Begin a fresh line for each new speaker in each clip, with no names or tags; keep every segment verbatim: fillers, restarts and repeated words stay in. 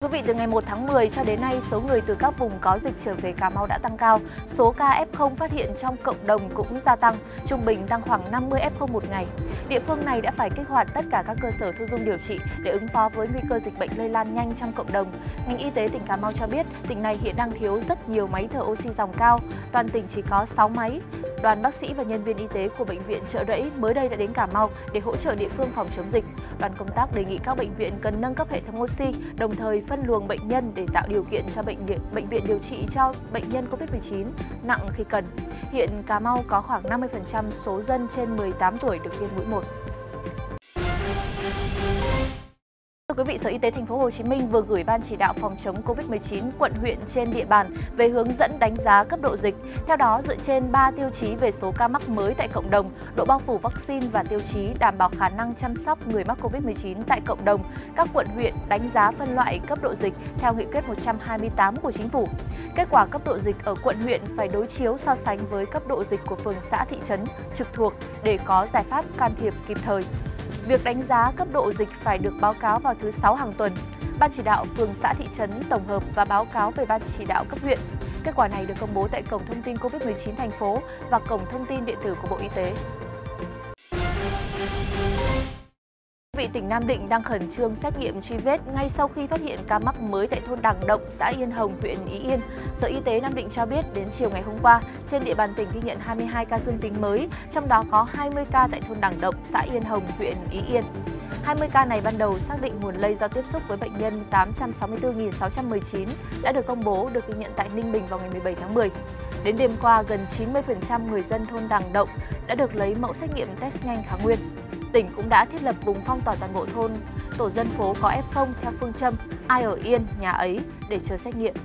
Quý vị, từ ngày một tháng mười cho đến nay, số người từ các vùng có dịch trở về Cà Mau đã tăng cao. Số ca ép không phát hiện trong cộng đồng cũng gia tăng, trung bình tăng khoảng năm mươi ép không một ngày. Địa phương này đã phải kích hoạt tất cả các cơ sở thu dung điều trị để ứng phó với nguy cơ dịch bệnh lây lan nhanh trong cộng đồng. Ngành y tế tỉnh Cà Mau cho biết, tỉnh này hiện đang thiếu rất nhiều máy thở oxy dòng cao. Toàn tỉnh chỉ có sáu máy. Đoàn bác sĩ và nhân viên y tế của bệnh viện Chợ Rẫy mới đây đã đến Cà Mau để hỗ trợ địa phương phòng chống dịch. Đoàn công tác đề nghị các bệnh viện cần nâng cấp hệ thống oxy, đồng thời phân luồng bệnh nhân để tạo điều kiện cho bệnh viện, bệnh viện điều trị cho bệnh nhân Covid mười chín nặng khi cần. Hiện Cà Mau có khoảng năm mươi phần trăm số dân trên mười tám tuổi được tiêm mũi một. Thưa quý vị, Sở Y tế Thành phố Hồ Chí Minh vừa gửi Ban chỉ đạo phòng chống Covid mười chín quận huyện trên địa bàn về hướng dẫn đánh giá cấp độ dịch. Theo đó, dựa trên ba tiêu chí về số ca mắc mới tại cộng đồng, độ bao phủ vaccine và tiêu chí đảm bảo khả năng chăm sóc người mắc Covid mười chín tại cộng đồng, các quận huyện đánh giá phân loại cấp độ dịch theo nghị quyết một trăm hai mươi tám của Chính phủ. Kết quả cấp độ dịch ở quận huyện phải đối chiếu so sánh với cấp độ dịch của phường xã thị trấn trực thuộc để có giải pháp can thiệp kịp thời. Việc đánh giá cấp độ dịch phải được báo cáo vào thứ Sáu hàng tuần. Ban chỉ đạo phường xã thị trấn tổng hợp và báo cáo về Ban chỉ đạo cấp huyện. Kết quả này được công bố tại cổng thông tin Covid mười chín thành phố và cổng thông tin điện tử của Bộ Y tế. Vị tỉnh Nam Định đang khẩn trương xét nghiệm truy vết ngay sau khi phát hiện ca mắc mới tại thôn Đằng Động, xã Yên Hồng, huyện Ý Yên. Sở Y tế Nam Định cho biết đến chiều ngày hôm qua, trên địa bàn tỉnh ghi nhận hai mươi hai ca dương tính mới, trong đó có hai mươi ca tại thôn Đằng Động, xã Yên Hồng, huyện Ý Yên. hai mươi ca này ban đầu xác định nguồn lây do tiếp xúc với bệnh nhân tám trăm sáu mươi tư nghìn sáu trăm mười chín đã được công bố được ghi nhận tại Ninh Bình vào ngày mười bảy tháng mười. Đến đêm qua, gần chín mươi phần trăm người dân thôn Đằng Động đã được lấy mẫu xét nghiệm test nhanh kháng nguyên. Tỉnh cũng đã thiết lập vùng phong tỏa toàn bộ thôn, tổ dân phố có ép không theo phương châm ai ở yên, nhà ấy để chờ xét nghiệm.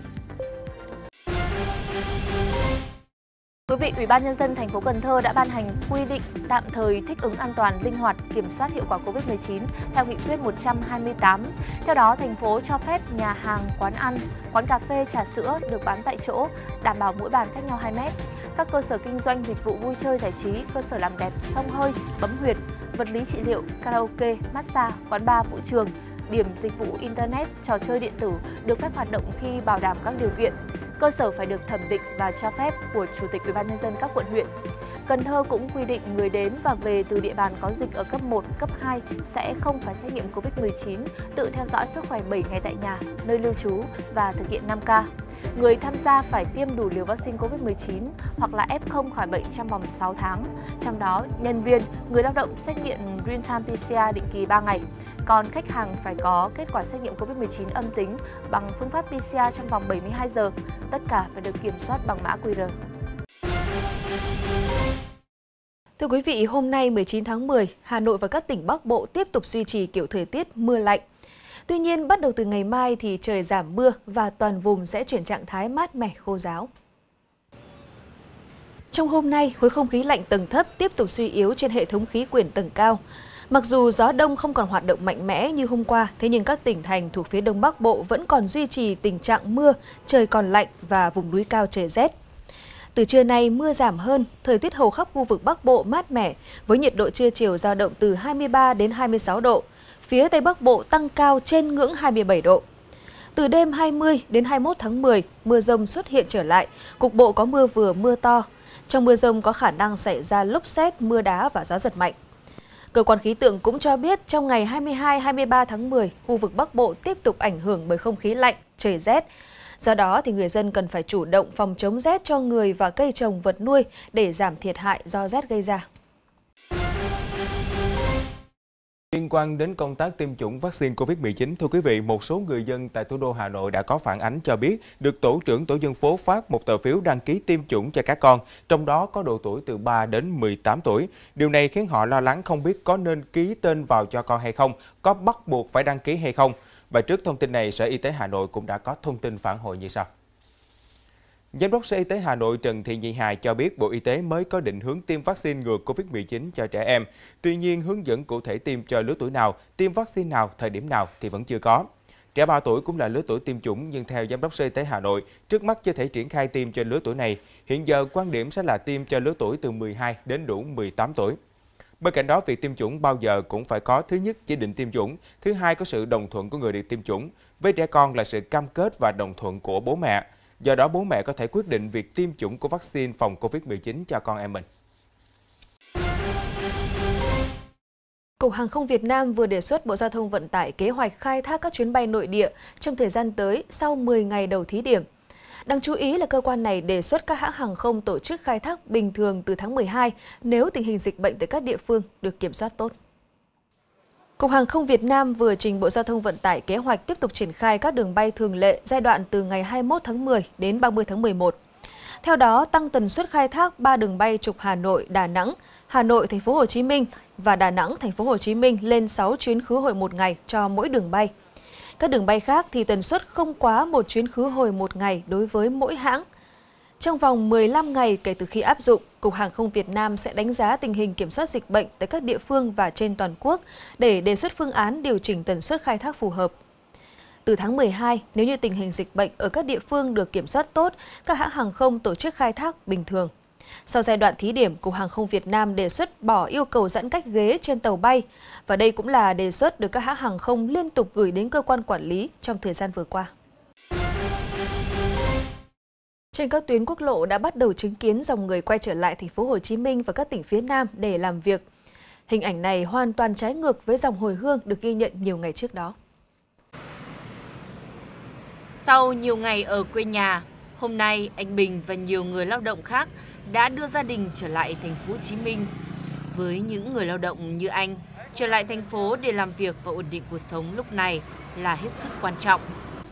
Quý vị, Ủy ban nhân dân thành phố Cần Thơ đã ban hành quy định tạm thời thích ứng an toàn, linh hoạt, kiểm soát hiệu quả Covid mười chín theo nghị quyết một trăm hai mươi tám. Theo đó, thành phố cho phép nhà hàng, quán ăn, quán cà phê, trà sữa được bán tại chỗ, đảm bảo mỗi bàn cách nhau hai mét. Các cơ sở kinh doanh dịch vụ vui chơi giải trí, cơ sở làm đẹp, xông hơi, bấm huyệt, vật lý trị liệu, karaoke, massage, quán bar, vũ trường, điểm dịch vụ internet, trò chơi điện tử được phép hoạt động khi bảo đảm các điều kiện. Cơ sở phải được thẩm định và cho phép của Chủ tịch Ủy ban nhân dân các quận huyện. Cần Thơ cũng quy định người đến và về từ địa bàn có dịch ở cấp một, cấp hai sẽ không phải xét nghiệm Covid mười chín, tự theo dõi sức khỏe bảy ngày tại nhà, nơi lưu trú và thực hiện năm K. Người tham gia phải tiêm đủ liều vaccine Covid mười chín hoặc là ép không khỏi bệnh trong vòng sáu tháng. Trong đó, nhân viên, người lao động xét nghiệm real-time pê xê rờ định kỳ ba ngày. Còn khách hàng phải có kết quả xét nghiệm Covid mười chín âm tính bằng phương pháp pê xê rờ trong vòng bảy mươi hai giờ. Tất cả phải được kiểm soát bằng mã quy rờ.
Thưa quý vị, hôm nay mười chín tháng mười, Hà Nội và các tỉnh Bắc Bộ tiếp tục duy trì kiểu thời tiết mưa lạnh. Tuy nhiên, bắt đầu từ ngày mai thì trời giảm mưa và toàn vùng sẽ chuyển trạng thái mát mẻ khô ráo. Trong hôm nay, khối không khí lạnh tầng thấp tiếp tục suy yếu trên hệ thống khí quyển tầng cao. Mặc dù gió đông không còn hoạt động mạnh mẽ như hôm qua, thế nhưng các tỉnh thành thuộc phía Đông Bắc Bộ vẫn còn duy trì tình trạng mưa, trời còn lạnh và vùng núi cao trời rét. Từ trưa nay, mưa giảm hơn, thời tiết hầu khắp khu vực Bắc Bộ mát mẻ, với nhiệt độ trưa chiều dao động từ hai mươi ba đến hai mươi sáu độ. Phía Tây Bắc Bộ tăng cao trên ngưỡng hai mươi bảy độ. Từ đêm hai mươi đến hai mươi mốt tháng mười, mưa rông xuất hiện trở lại, cục bộ có mưa vừa mưa to. Trong mưa rông có khả năng xảy ra lốc sét, mưa đá và gió giật mạnh. Cơ quan khí tượng cũng cho biết trong ngày hai mươi hai đến hai mươi ba tháng mười, khu vực Bắc Bộ tiếp tục ảnh hưởng bởi không khí lạnh, trời rét. Do đó thì người dân cần phải chủ động phòng chống rét cho người và cây trồng vật nuôi để giảm thiệt hại do rét gây ra.
Liên quan đến công tác tiêm chủng vaccine Covid mười chín, thưa quý vị, một số người dân tại thủ đô Hà Nội đã có phản ánh cho biết được tổ trưởng tổ dân phố phát một tờ phiếu đăng ký tiêm chủng cho các con, trong đó có độ tuổi từ ba đến mười tám tuổi. Điều này khiến họ lo lắng không biết có nên ký tên vào cho con hay không, có bắt buộc phải đăng ký hay không. Và trước thông tin này, Sở Y tế Hà Nội cũng đã có thông tin phản hồi như sau. Giám đốc Sở Y tế Hà Nội Trần Thị Nhị Hà cho biết Bộ Y tế mới có định hướng tiêm vaccine ngừa Covid mười chín cho trẻ em. Tuy nhiên, hướng dẫn cụ thể tiêm cho lứa tuổi nào, tiêm vaccine nào, thời điểm nào thì vẫn chưa có. Trẻ ba tuổi cũng là lứa tuổi tiêm chủng, nhưng theo Giám đốc Sở Y tế Hà Nội, trước mắt chưa thể triển khai tiêm cho lứa tuổi này. Hiện giờ quan điểm sẽ là tiêm cho lứa tuổi từ mười hai đến đủ mười tám tuổi. Bên cạnh đó, việc tiêm chủng bao giờ cũng phải có thứ nhất chỉ định tiêm chủng, thứ hai có sự đồng thuận của người được tiêm chủng. Với trẻ con là sự cam kết và đồng thuận của bố mẹ. Do đó, bố mẹ có thể quyết định việc tiêm chủng của vaccine phòng Covid mười chín cho con em mình.
Cục Hàng không Việt Nam vừa đề xuất Bộ Giao thông Vận tải kế hoạch khai thác các chuyến bay nội địa trong thời gian tới sau mười ngày đầu thí điểm. Đáng chú ý là cơ quan này đề xuất các hãng hàng không tổ chức khai thác bình thường từ tháng mười hai nếu tình hình dịch bệnh tại các địa phương được kiểm soát tốt. Cục Hàng không Việt Nam vừa trình Bộ Giao thông Vận tải kế hoạch tiếp tục triển khai các đường bay thường lệ giai đoạn từ ngày hai mươi mốt tháng mười đến ba mươi tháng mười một. Theo đó, tăng tần suất khai thác ba đường bay trục Hà Nội, Đà Nẵng, Hà Nội, Thành phố Hồ Chí Minh và Đà Nẵng, Thành phố Hồ Chí Minh lên sáu chuyến khứ hồi một ngày cho mỗi đường bay. Các đường bay khác thì tần suất không quá một chuyến khứ hồi một ngày đối với mỗi hãng. Trong vòng mười lăm ngày kể từ khi áp dụng, Cục Hàng không Việt Nam sẽ đánh giá tình hình kiểm soát dịch bệnh tại các địa phương và trên toàn quốc để đề xuất phương án điều chỉnh tần suất khai thác phù hợp. Từ tháng mười hai, nếu như tình hình dịch bệnh ở các địa phương được kiểm soát tốt, các hãng hàng không tổ chức khai thác bình thường. Sau giai đoạn thí điểm, Cục Hàng không Việt Nam đề xuất bỏ yêu cầu giãn cách ghế trên tàu bay, và đây cũng là đề xuất được các hãng hàng không liên tục gửi đến cơ quan quản lý trong thời gian vừa qua. Trên các tuyến quốc lộ đã bắt đầu chứng kiến dòng người quay trở lại Thành phố Hồ Chí Minh và các tỉnh phía Nam để làm việc. Hình ảnh này hoàn toàn trái ngược với dòng hồi hương được ghi nhận nhiều ngày trước đó.
Sau nhiều ngày ở quê nhà, hôm nay anh Bình và nhiều người lao động khác đã đưa gia đình trở lại Thành phố Hồ Chí Minh. Với những người lao động như anh, trở lại thành phố để làm việc và ổn định cuộc sống lúc này là hết sức quan trọng.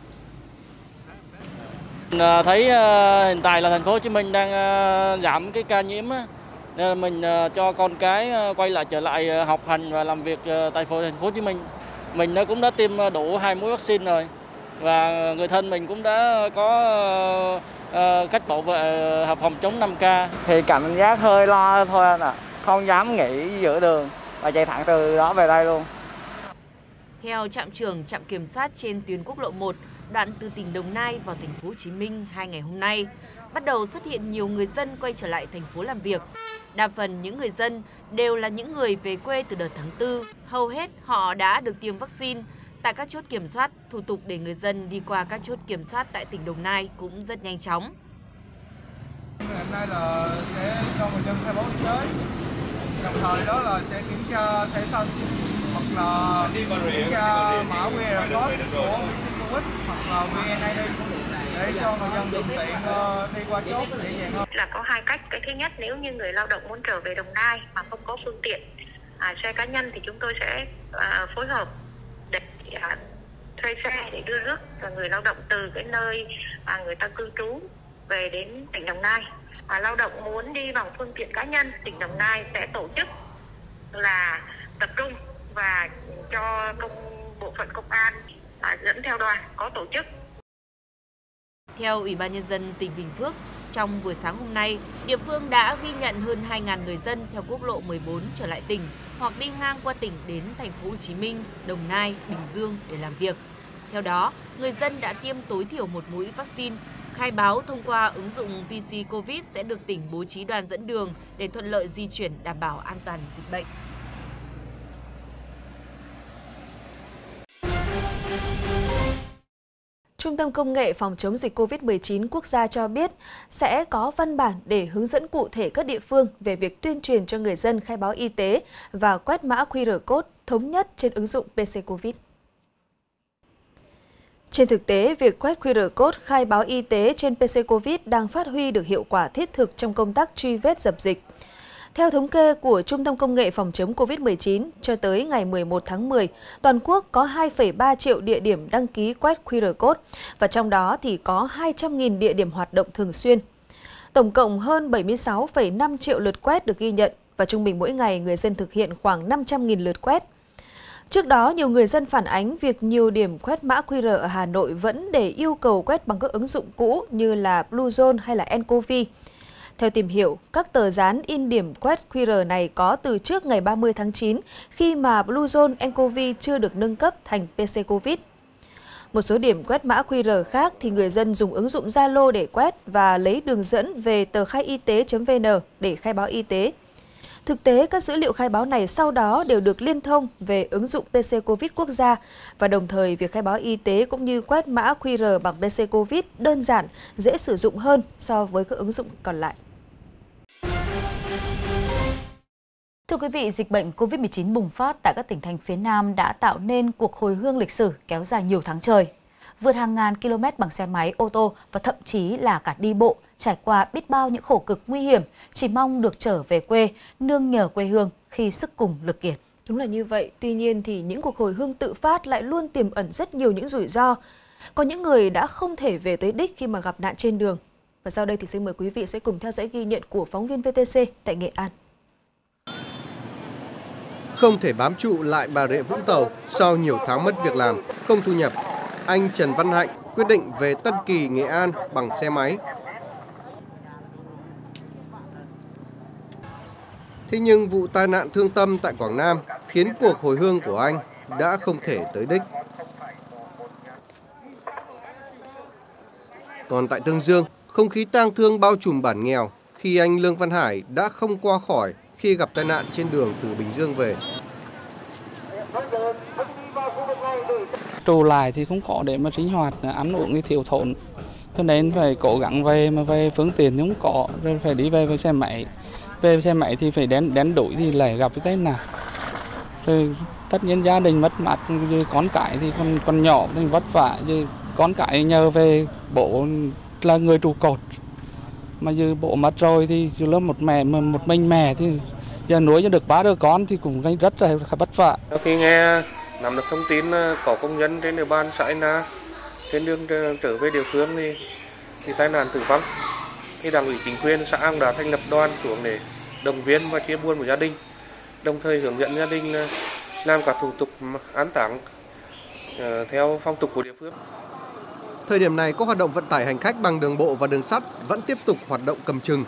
Mình thấy hiện tại là Thành phố Hồ Chí Minh đang giảm cái ca nhiễm, nên mình cho con cái quay lại trở lại học hành và làm việc tại thành phố Hồ Chí Minh. Mình cũng đã tiêm đủ hai mũi vaccine rồi và người thân mình cũng đã có cách bảo vệ phòng chống năm K.
Thì cảm giác hơi lo thôi anh ạ, không dám nghỉ giữa đường và chạy thẳng từ đó về đây luôn.
Theo trạm trưởng trạm kiểm soát trên tuyến quốc lộ một, đoạn từ tỉnh Đồng Nai vào Thành phố Hồ Chí Minh hai ngày hôm nay, bắt đầu xuất hiện nhiều người dân quay trở lại thành phố làm việc. Đa phần những người dân đều là những người về quê từ đợt tháng tư, hầu hết họ đã được tiêm vaccine. Tại các chốt kiểm soát, thủ tục để người dân đi qua các chốt kiểm soát tại tỉnh Đồng Nai cũng rất nhanh chóng.
Hôm nay là sẽ cho người dân khai báo y tế, đồng thời đó là sẽ kiểm tra thẻ xanh hoặc là kiểm tra mã quy rờ code của Covid hoặc là vê en i đê để cho người dân thuận tiện đi qua chốt dễ dàng hơn.
Là có hai cách. Cái thứ nhất, nếu như người lao động muốn trở về Đồng Nai mà không có phương tiện à, xe cá nhân thì chúng tôi sẽ à, phối hợp để à, thuê xe để đưa rước người lao động từ cái nơi mà người ta cư trú về đến tỉnh Đồng Nai. À, lao động muốn đi bằng phương tiện cá nhân, tỉnh Đồng Nai sẽ tổ chức là tập trung và cho công bộ phận công an à, dẫn theo đoàn có tổ chức.
Theo Ủy ban Nhân dân tỉnh Bình Phước, trong buổi sáng hôm nay, địa phương đã ghi nhận hơn hai nghìn người dân theo quốc lộ mười bốn trở lại tỉnh hoặc đi ngang qua tỉnh đến Thành phố Hồ Chí Minh, Đồng Nai, Bình Dương để làm việc. Theo đó, người dân đã tiêm tối thiểu một mũi vaccine. Khai báo thông qua ứng dụng pê xê Covid sẽ được tỉnh bố trí đoàn dẫn đường để thuận lợi di chuyển đảm bảo an toàn dịch bệnh.
Trung tâm Công nghệ Phòng chống dịch Covid mười chín quốc gia cho biết sẽ có văn bản để hướng dẫn cụ thể các địa phương về việc tuyên truyền cho người dân khai báo y tế và quét mã quy rờ code thống nhất trên ứng dụng pê xê Covid. Trên thực tế, việc quét quy rờ code khai báo y tế trên pê xê Covid đang phát huy được hiệu quả thiết thực trong công tác truy vết dập dịch. Theo thống kê của Trung tâm Công nghệ Phòng chống Covid mười chín, cho tới ngày mười một tháng mười, toàn quốc có hai phẩy ba triệu địa điểm đăng ký quét quy rờ code, và trong đó thì có hai trăm nghìn địa điểm hoạt động thường xuyên. Tổng cộng hơn bảy mươi sáu phẩy năm triệu lượt quét được ghi nhận, và trung bình mỗi ngày người dân thực hiện khoảng năm trăm nghìn lượt quét. Trước đó, nhiều người dân phản ánh việc nhiều điểm quét mã quy rờ ở Hà Nội vẫn để yêu cầu quét bằng các ứng dụng cũ như là Bluezone hay là nCoV. Theo tìm hiểu, các tờ dán in điểm quét quy rờ này có từ trước ngày ba mươi tháng chín, khi mà Bluezone nCoV chưa được nâng cấp thành pê xê Covid. Một số điểm quét mã quy rờ khác thì người dân dùng ứng dụng Zalo để quét và lấy đường dẫn về tờ khai y tế chấm vn để khai báo y tế. Thực tế, các dữ liệu khai báo này sau đó đều được liên thông về ứng dụng pê xê Covid quốc gia và đồng thời việc khai báo y tế cũng như quét mã quy rờ bằng pê xê Covid đơn giản, dễ sử dụng hơn so với các ứng dụng còn lại.
Thưa quý vị, dịch bệnh Covid mười chín bùng phát tại các tỉnh thành phía Nam đã tạo nên cuộc hồi hương lịch sử kéo dài nhiều tháng trời. Vượt hàng ngàn km bằng xe máy, ô tô và thậm chí là cả đi bộ, trải qua biết bao những khổ cực nguy hiểm, chỉ mong được trở về quê, nương nhờ quê hương khi sức cùng lực kiệt.
Đúng là như vậy, tuy nhiên thì những cuộc hồi hương tự phát lại luôn tiềm ẩn rất nhiều những rủi ro. Có những người đã không thể về tới đích khi mà gặp nạn trên đường. Và sau đây thì xin mời quý vị sẽ cùng theo dõi ghi nhận của phóng viên vê tê xê tại Nghệ An.
Không thể bám trụ lại Bà Rịa Vũng Tàu sau nhiều tháng mất việc làm, không thu nhập, anh Trần Văn Hạnh quyết định về Tân Kỳ, Nghệ An bằng xe máy. Thế nhưng vụ tai nạn thương tâm tại Quảng Nam khiến cuộc hồi hương của anh đã không thể tới đích. Còn tại Tương Dương, không khí tang thương bao trùm bản nghèo khi anh Lương Văn Hải đã không qua khỏi khi gặp tai nạn trên đường từ Bình Dương về.
Trụ lại thì không có để mà sinh hoạt, ăn uống thì thiếu thốn, cho nên phải cố gắng về, mà về phương tiện thì không có, rồi phải đi về với xe máy. Về xe máy thì phải đến đến đuổi thì lại gặp cái tai nạn. Rồi tất nhiên gia đình mất mát, con cái thì còn còn nhỏ thì vất vả, chứ con cái nhờ về bố là người trụ cột. Mà giờ bố mất rồi thì chỉ là một mẹ một mình mẹ thì giờ nuôi cho được ba đứa con thì cũng rất là vất vả.
Khi nghe nắm được thông tin có công nhân trên địa bàn xã Na trên đường trở về địa phương thì thì tai nạn tử vong, thì đảng ủy chính quyền xã đã thành lập đoàn xuống để động viên và chia buồn của gia đình, đồng thời hướng dẫn gia đình làm các thủ tục an táng theo phong tục của địa phương.
Thời điểm này, các hoạt động vận tải hành khách bằng đường bộ và đường sắt vẫn tiếp tục hoạt động cầm chừng.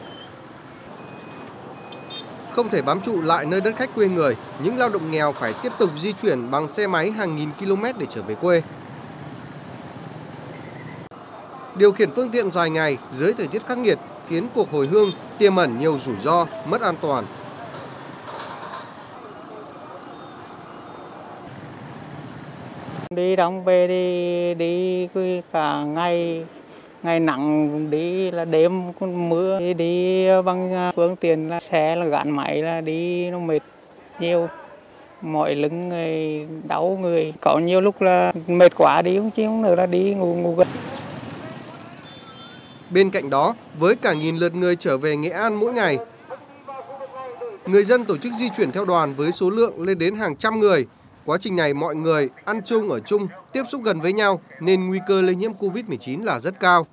Không thể bám trụ lại nơi đất khách quê người, những lao động nghèo phải tiếp tục di chuyển bằng xe máy hàng nghìn km để trở về quê. Điều khiển phương tiện dài ngày dưới thời tiết khắc nghiệt khiến cuộc hồi hương tiềm ẩn nhiều rủi ro, mất an toàn.
Đi đóng về đi đi cả ngày ngày nặng, đi là đêm mưa, đi, đi bằng phương tiện là xe là gắn máy là đi nó mệt nhiều, mỏi lưng người đau người, có nhiều lúc là mệt quá đi không chịu nữa là đi ngủ ngủ gật.
Bên cạnh đó, với cả nghìn lượt người trở về Nghệ An mỗi ngày, người dân tổ chức di chuyển theo đoàn với số lượng lên đến hàng trăm người. Quá trình này mọi người ăn chung ở chung, tiếp xúc gần với nhau nên nguy cơ lây nhiễm Covid mười chín là rất cao.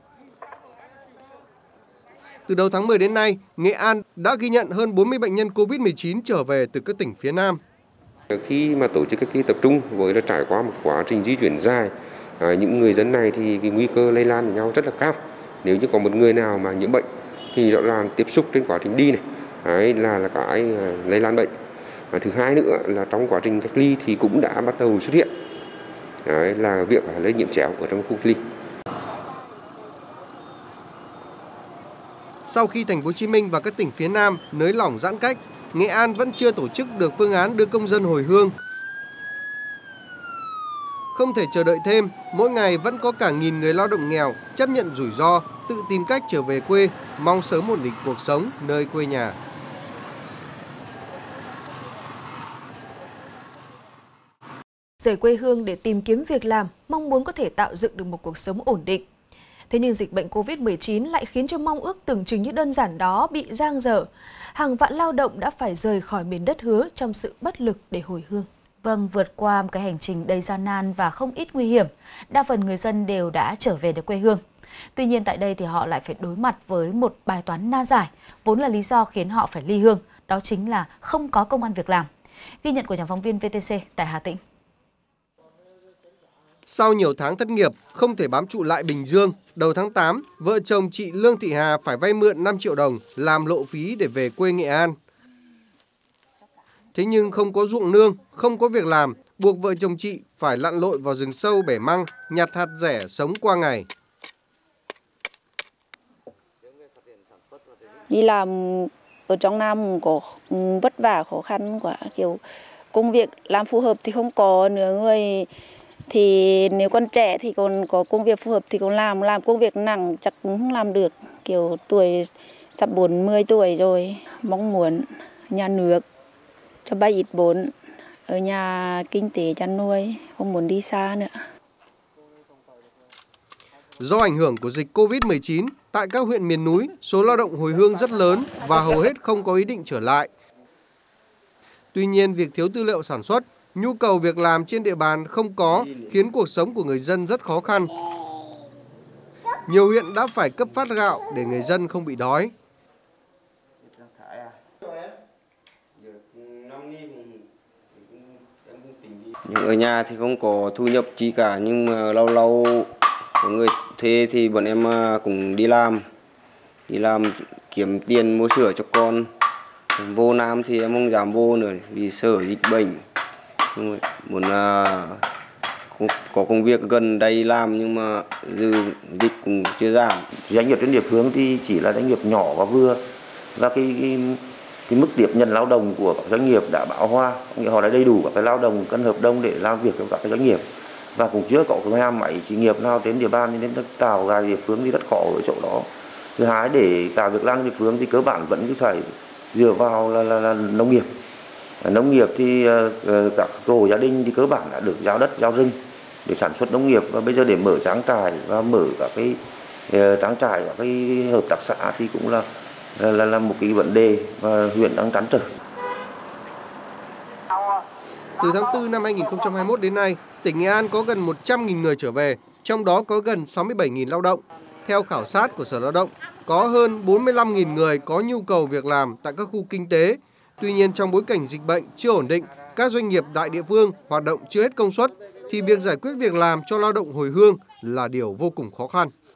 Từ đầu tháng mười đến nay, Nghệ An đã ghi nhận hơn bốn mươi bệnh nhân Covid mười chín trở về từ các tỉnh phía Nam.
Khi mà tổ chức cách ly tập trung với là trải qua một quá trình di chuyển dài, à, những người dân này thì cái nguy cơ lây lan với nhau rất là cao. Nếu như có một người nào mà nhiễm bệnh thì rõ ràng tiếp xúc trên quá trình đi này đấy, là là cái lây lan bệnh. Và thứ hai nữa là trong quá trình cách ly thì cũng đã bắt đầu xuất hiện đấy, là việc lây nhiễm chéo ở trong khu cách ly.
Sau khi thành phố Hồ Chí Minh và các tỉnh phía Nam nới lỏng giãn cách, Nghệ An vẫn chưa tổ chức được phương án đưa công dân hồi hương. Không thể chờ đợi thêm, mỗi ngày vẫn có cả nghìn người lao động nghèo chấp nhận rủi ro, tự tìm cách trở về quê, mong sớm ổn định cuộc sống nơi quê nhà.
Rời quê hương để tìm kiếm việc làm, mong muốn có thể tạo dựng được một cuộc sống ổn định. Thế nhưng dịch bệnh Covid mười chín lại khiến cho mong ước tưởng chừng như đơn giản đó bị dang dở. Hàng vạn lao động đã phải rời khỏi miền đất hứa trong sự bất lực để hồi hương.
Vâng, vượt qua một cái hành trình đầy gian nan và không ít nguy hiểm, đa phần người dân đều đã trở về được quê hương. Tuy nhiên tại đây thì họ lại phải đối mặt với một bài toán nan giải, vốn là lý do khiến họ phải ly hương, đó chính là không có công ăn việc làm. Ghi nhận của nhóm phóng viên vê tê xê tại Hà Tĩnh.
Sau nhiều tháng thất nghiệp, không thể bám trụ lại Bình Dương, đầu tháng tám, vợ chồng chị Lương Thị Hà phải vay mượn năm triệu đồng làm lộ phí để về quê Nghệ An. Thế nhưng không có ruộng nương, không có việc làm, buộc vợ chồng chị phải lặn lội vào rừng sâu bẻ măng, nhặt hạt rẻ sống qua ngày.
Đi làm ở trong Nam có vất vả khó khăn quá, kiểu công việc làm phù hợp thì không có nữa, người thì nếu còn trẻ thì còn có công việc phù hợp thì còn làm, làm công việc nặng chắc cũng không làm được, kiểu tuổi sắp bốn mươi tuổi rồi, mong muốn nhà nước cho vay ít vốn ở nhà kinh tế chăn nuôi, không muốn đi xa nữa.
Do ảnh hưởng của dịch Covid mười chín, tại các huyện miền núi, số lao động hồi hương rất lớn và hầu hết không có ý định trở lại. Tuy nhiên, việc thiếu tư liệu sản xuất, nhu cầu việc làm trên địa bàn không có khiến cuộc sống của người dân rất khó khăn. Nhiều huyện đã phải cấp phát gạo để người dân không bị đói.
Ở nhà thì không có thu nhập chi cả, nhưng mà lâu lâu có người thuê thì bọn em cũng đi làm, đi làm kiếm tiền mua sữa cho con. Vô Nam thì em không dám vô nữa vì sợ dịch bệnh. Muốn uh, có công việc gần đây làm nhưng mà dư dịch cũng chưa giảm.
Doanh nghiệp trên địa phương thì chỉ là doanh nghiệp nhỏ và vừa, và cái, cái, cái mức tiếp nhận lao động của các doanh nghiệp đã bão hòa, nghĩa họ đã đầy đủ các cái lao động cân hợp đồng để làm việc cho các cái doanh nghiệp, và cũng chưa có cái nhà máy xí nghiệp nào trên địa bàn, nên tạo ra địa phương thì rất khó ở chỗ đó. Thứ hai, để tạo việc làm địa phương thì cơ bản vẫn phải dựa vào là, là, là nông nghiệp. Nông nghiệp thì uh, các hộ gia đình thì cơ bản đã được giao đất, giao rừng để sản xuất nông nghiệp, và bây giờ để mở trang trại và mở các cái uh, trang trại, các cái hợp tác xã thì cũng là là, là một cái vấn đề và huyện đang trăn trở.
Từ tháng tư năm hai nghìn không trăm hai mươi mốt đến nay, tỉnh Nghệ An có gần một trăm nghìn người trở về, trong đó có gần sáu mươi bảy nghìn lao động. Theo khảo sát của Sở Lao động, có hơn bốn mươi lăm nghìn người có nhu cầu việc làm tại các khu kinh tế. Tuy nhiên, trong bối cảnh dịch bệnh chưa ổn định, các doanh nghiệp tại địa phương hoạt động chưa hết công suất, thì việc giải quyết việc làm cho lao động hồi hương là điều vô cùng khó khăn.